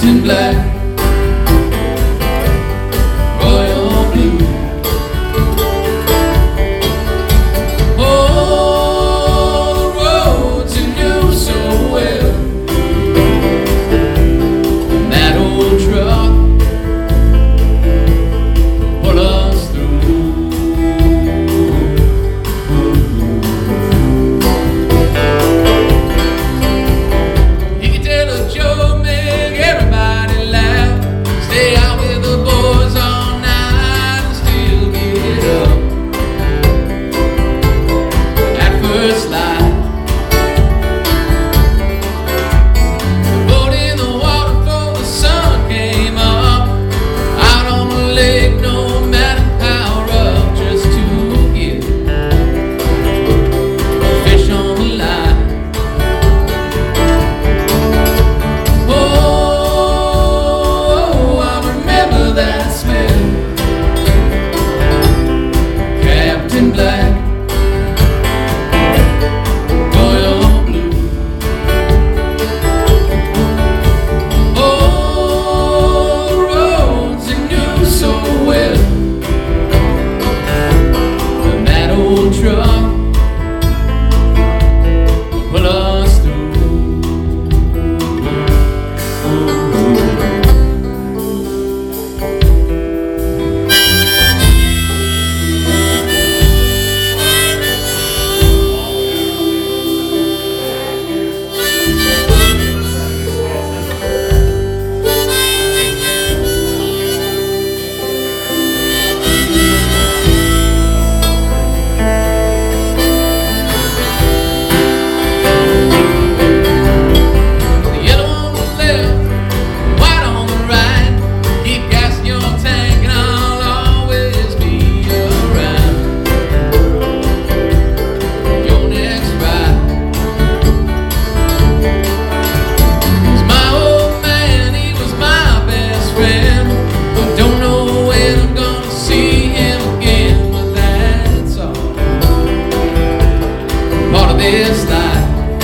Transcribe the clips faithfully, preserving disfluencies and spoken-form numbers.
Captain Black, royal blue. Oh, the roads you knew so well, and that old truck pull us through. You can tell a joke, make everybody laugh, stay out with the boys all night and still get up at first light. Boat in the water before the sun came up, out on the lake, no matter how rough, just to get fish on the line. Oh, I remember that smell, Captain Black, royal blue. Oh, the roads you knew so well, and that old truck will pull us through. The yellow on the left, white on the right, keep gassing your tank and I'll always be around your next ride. 'Cause my old man, he was my best friend. I don't know when I'm gonna see him again, but that's all part of this life.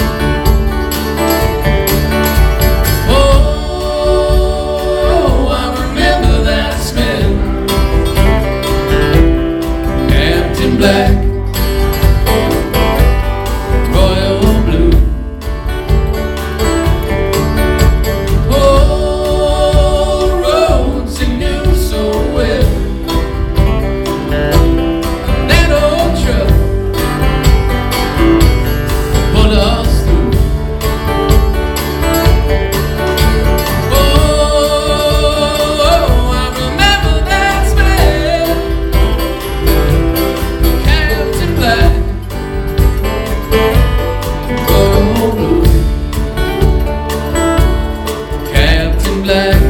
Oh, I remember that smell, Captain Black, royal blue. Oh, the roads you knew so well, that old truck pull us through. Oh, I remember that smell, Captain Black, royal blue. Captain Black,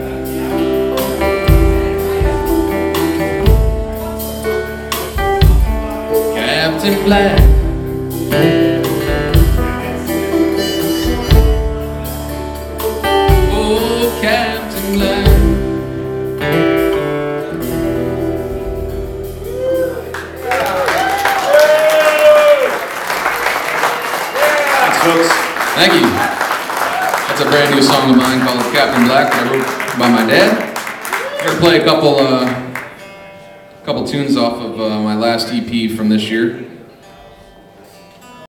Captain Black. Oh, Captain Black. Thanks, folks. Thank you. That's a brand new song of mine called Captain Black that I wrote by my dad. I'm gonna play a couple, uh, couple tunes off of uh, my last E P from this year.